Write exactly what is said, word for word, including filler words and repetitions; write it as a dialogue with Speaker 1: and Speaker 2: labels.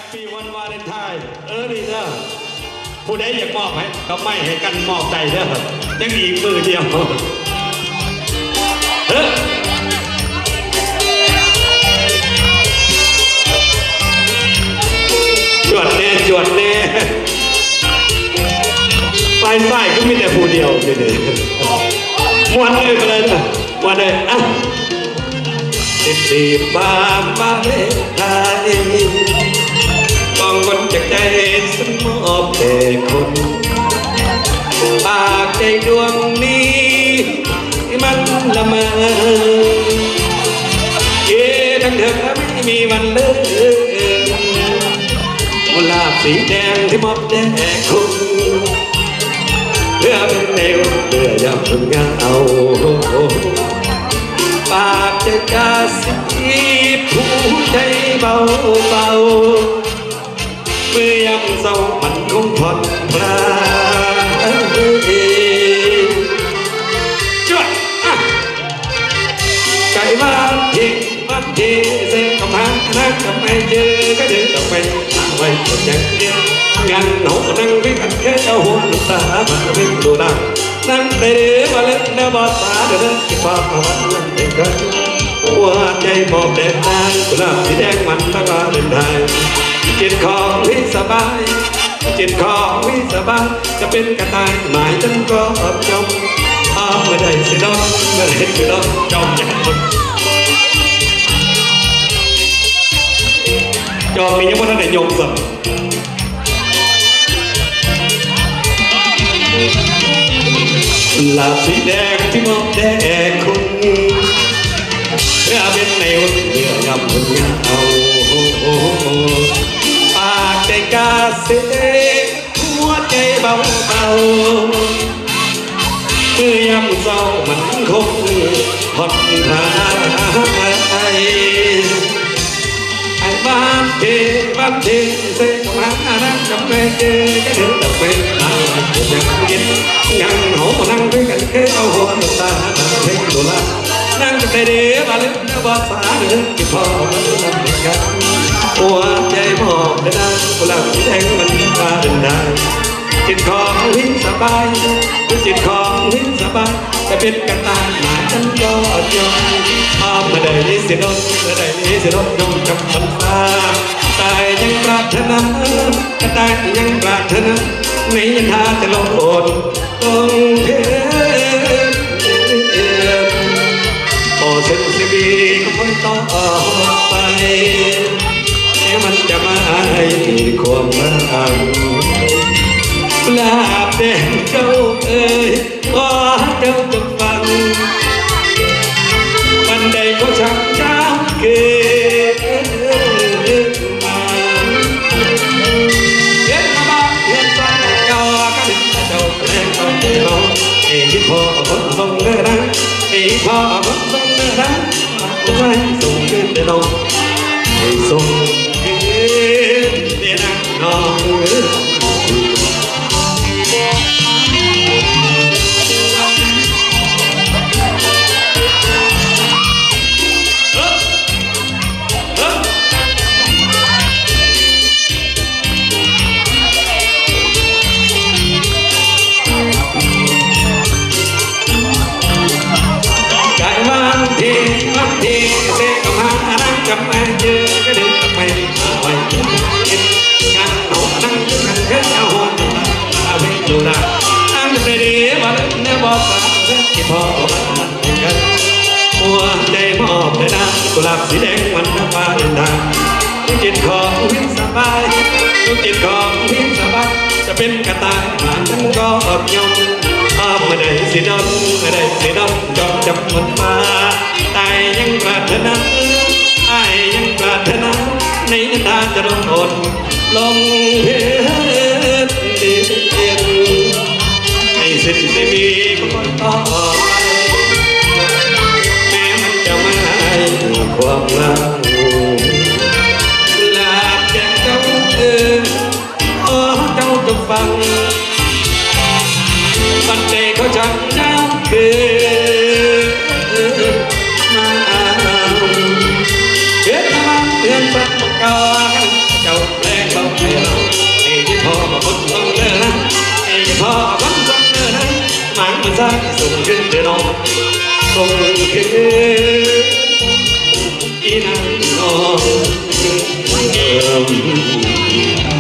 Speaker 1: ปีวันวาเลนไทน์เออนี่เด้อผู้ใดอยากมอบให้ก็ไม่ให้กันมอบใจเด้อยังอีกมือเดียวเฮ้จวดเน่จวดเน่ปลายไส้ก็มีแต่ผู้เดียวเลยเลยมวนเลยไปเลยนะวันเลยอ่ะสิบสี่บาทมาเลไทยมองคนจากใจสมอบแต่คนปากใจดวงนี้มันละเมอเย่ทั้งเธอไม่มีวันเลิกกุหลาบสีแดงที่มอบแด่คุณเพื่อเป็นแนวเพื่อยับพึ่งเงาปากจะกาสีผู้ใจเบาเบาเมื่อยามเศร้ามันคงผ่อนคลายจุดอ่ะไก่บ้านทิ้งบ้านทิ้งเส้นกับหางนักกับไม่เจอก็เดินต่อไปทางไว้จนยังเดียวงานหนูนั่งวิ่งกันแค่เอาหัวน้ำตามาวิ่งดูดังนั่งเดือมาเล่นเนื้อบอสาเดินที่ฟ้ามาวันนั้นเด็กกันหัวใจมอบแดดนางกุหลาบสีแดงมันตะวันเดินทางจิตของวิสบายจิตของวิสบายจะเป็นกระต่ายหมายฉันก็จมอ้าวไม่ได้สิน้องไม่ได้สิน้องจมอย่างคนจอมมียังว่าท่านไหนยงสับลาสีแดงที่มองแดงคุณเพื่อเป็นในวันเมื่อยำพึ่งเอาปากใจกาเสียหัวใจเบาเบาเมื่อยำเศร้ามันคงผ่อนคลายบ้านเทบ้านเทเสกมานั่งกับแม่เจอก็เดินตะเวนนั่งยังเย็นยังหอมนั่งด้วยกันแค่เอาหัวตาเพ่งดูละนั่งกับเด็กมาเล่นเนื้อบอสาเดินที่พ่อมันนั่งด้วยกันหัวใจมอบได้ดังกุหลาบสีแดงมันพาเดินได้จิตของหินสบายจิตของหินสบายจะเป็นกันตายหมาฉันก็ยอมอ้อมมาได้นี้สิโดนมาได้นี้สิโดนยงจำมันตาตายยังปรารถนาตายยังปรารถนาไม่ยันหาจะลงโอนลงเทโอเซนซีบีก็คอยต่อไปแม้มันจะมาให้ความรักลาบแดงเจ้าเอ๋ยว่าเจ้าจะฟังวันใดก็ช่างเจ้าเกิดมาเห็นมาบ้านเห็นฟ้าเจ้าก็ดึงเจ้าแรงเอาเจ้าเอ๋ยพ่อคนทรงเนื้อรังเอ๋ยพ่อคนทรงเนื้อรังมาไว้ส่งขึ้นเดินลงให้ส่งขึ้นเดินนั่งนอนกับแม่เจอก็เดินกับไปหาไว้งานหนูนั่งกันแค่เอาหัวตาเอาไปดูนะนั่งไปดีมาเล่นเนื้อบอสาเล่นที่พ่อมันเป็นกันหัวใจมอบเลยนะกุหลาบสีแดงมันน้ำฟ้าเดินทางจิตของวิสบายจิตของวิสบายจะเป็นกระต่ายหมาฉันก็อบยงอ้อมมาได้สิดอนมาได้สิดอนจอมจับมันมาตายยังปรารถนาไอ้ยังปรารถนาในตาจะร้องอ่อนลงเพลิดเดียนให้สิ้นไม่มีก็ต่อไปแม้มันจะไม่ให้ความรักลาบจากเจ้าเอ๋ยขอเจ้าจงฟังบันเดเขาจังเจ้าเกิดมาเกิดมาเตือนสักก่อนเจ้าแรงขึ้นเดินออกส่งคืนอีนั่งนอนเดิม